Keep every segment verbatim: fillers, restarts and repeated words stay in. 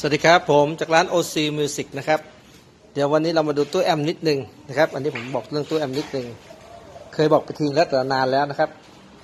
สวัสดีครับผมจากร้าน โอ ซี Music นะครับเดี๋ยววันนี้เรามาดูตู้แอมนิดนึงนะครับอันนี้ผมบอกเรื่องตู้แอมนิดนึงเคยบอกไปทีแล้วแต่นานแล้วนะครับ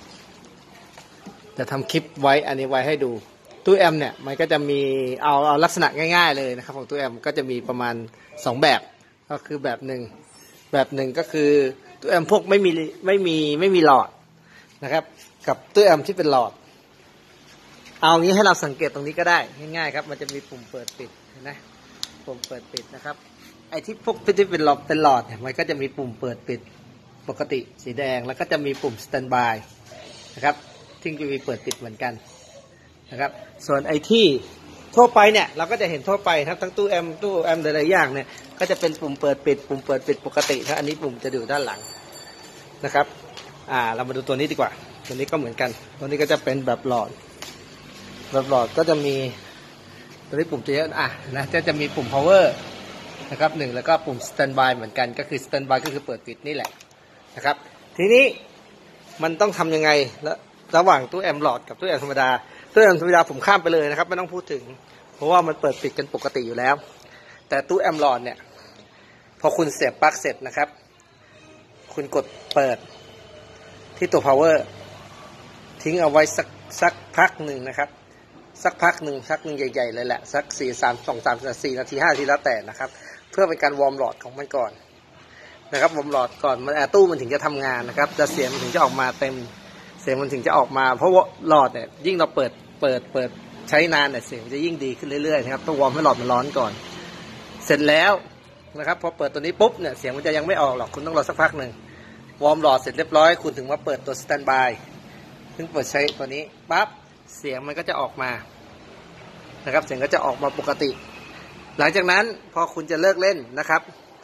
จะทำคลิปไว้อันนี้ไว้ให้ดูตู้แอมเนี่ยมันก็จะมีเอาเอาลักษณะง่ายๆเลยนะครับของตู้แอมก็จะมีประมาณสองแบบก็คือแบบหนึ่งแบบหนึ่งก็คือตู้แอมพวกไม่มีไม่มีไม่มีหลอดนะครับกับตู้แอมที่เป็นหลอดเอางี้ให้เราสังเกตตรงนี้ก็ได้ง่ายๆครับมันจะมีปุ่มเปิดปิดเห็นไหมปุ่มเปิดปิดนะครับไอ้ที่พวกที่เป็นหลอดเป็นหลอดเนี่ยมันก็จะมีปุ่มเปิดปิดปกติสีแดงแล้วก็จะมีปุ่มสแตนด์บายนะครับที่จะมีเปิดปิดเหมือนกันนะครับส่วนไอ้ที่ทั่วไปเนี่ยเราก็จะเห็นทั่วไปครับทั้งตู้แอมตู้แอมหลายๆอย่างเนี่ยก็จะเป็นปุ่มเปิดปิดปุ่มเปิดปิดปกติถ้าอันนี้ปุ่มจะอยู่ด้านหลังนะครับอ่าเรามาดูตัวนี้ดีกว่าตัวนี้ก็เหมือนกันตัวนี้ก็จะเป็นแบบหลอดแบบหลอดก็จะมีตัวนี้ปุ่มจะเยอะอ่ะนะจะจะมีปุ่ม power นะครับหนึ่งแล้วก็ปุ่ม standby เหมือนกันก็คือ standby ก็คือเปิดปิดนี่แหละนะครับทีนี้มันต้องทำยังไงแล้วระหว่างตู้แอมหลอดกับตู้แอมธรรมดาตู้แอมธรรมดาผมข้ามไปเลยนะครับไม่ต้องพูดถึงเพราะว่ามันเปิดปิดกันปกติอยู่แล้วแต่ตู้แอมหลอดเนี่ยพอคุณเสียบปลั๊กเสร็จนะครับคุณกดเปิดที่ตัว power ทิ้งเอาไว้สักสักพักหนึ่งนะครับสักพักหนึ่งสักหนึ่งใหญ่ๆเลยแหละสักสี่สามสองสามสี่นาทีห้านาทีแล้วแต่นะครับเพื่อเป็นการวอร์มหลอดของมันก่อนนะครับวอร์มหลอดก่อนมันตู้มันถึงจะทำงานนะครับจะเสียงมันถึงจะออกมาเต็มเสียงมันถึงจะออกมาเพราะว่าหลอดเนี่ยยิ่งเราเปิดเปิดเปิดใช้นานเนี่ยเสียงจะยิ่งดีขึ้นเรื่อยๆนะครับต้องวอร์มให้หลอดมันร้อนก่อนเสร็จแล้วนะครับพอเปิดตัวนี้ปุ๊บเนี่ยเสียงมันจะยังไม่ออกหรอกคุณต้องรอสักพักหนึ่งวอร์มหลอดเสร็จเรียบร้อยคุณถึงมาเปิดตัวสแตนด์บายถึงเปิดใช้ตัวนี้ปั๊บเสียงมันก็จะออกมานะครับเสียงก็จะออกมาปกติหลังจากนั้นพอคุณจะเลิกเล่นนะครับ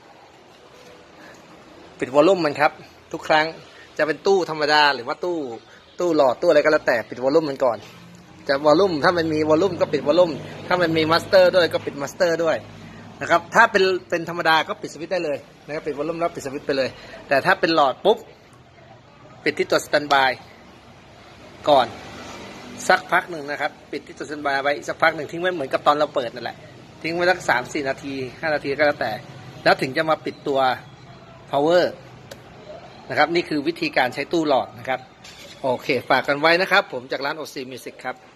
ปิดวอลลุ่มมันครับทุกครั้งจะเป็นตู้ธรรมดาหรือว่าตู้ตู้หลอดตู้อะไรก็แล้วแต่ปิดวอลลุ่มมันก่อนจะวอลลุ่มถ้ามันมีวอลลุ่มก็ปิดวอลลุ่มถ้ามันมีมาสเตอร์ด้วยก็ปิดมาสเตอร์ด้วยนะครับถ้าเป็นเป็นธรรมดาก็ปิดสวิตช์ได้เลยนะครับปิดวอลลุ่มแล้วปิดสวิตช์ไปเลยแต่ถ้าเป็นหลอดปุ๊บปิดที่ตัวสแตนด์บายก่อนสักพักหนึ่งนะครับปิดที่ตัวสแตนด์บายไว้สักพักหนึ่งทิ้งไว้เหมือนกับตอนเราเปิดนั่นแหละทิ้งไว้สักสามสี่นาทีห้านาทีก็แล้วแต่แล้วถึงจะมาปิดตัว power นะครับนี่คือวิธีการใช้ตู้หลอดนะครับโอเคฝากกันไว้นะครับผมจากร้าน โอ ซี Music ครับ